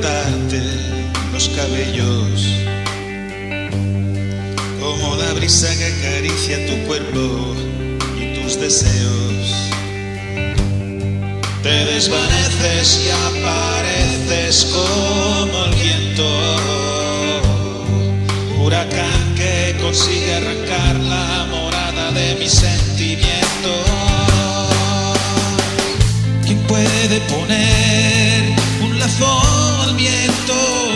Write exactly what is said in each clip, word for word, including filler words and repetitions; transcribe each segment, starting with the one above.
cortarte los cabellos, como la brisa que acaricia tu cuerpo y tus deseos. Te desvaneces y apareces como el viento, huracán que consigue arrancar la morada de mi sentimiento. ¿Quién puede poner un lazo al viento?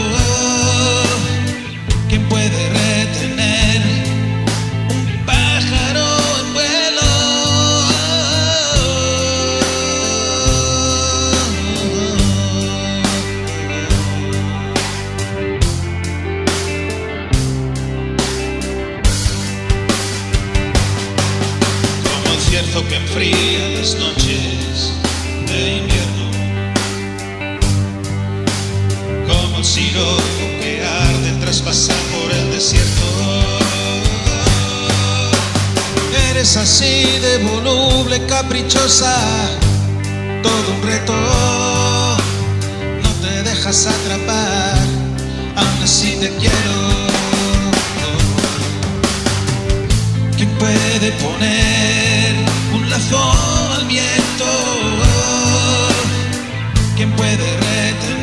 ¿Quién puede retener un pájaro en vuelo? Como el cierzo que enfría las noches de invierno, como el siroco que arde tras pasar por el desierto. Eres así de voluble, caprichosa, todo un reto. No te dejas atrapar, aún así te quiero. ¿Quién puede poner un lazo al viento? ¿Quién puede retener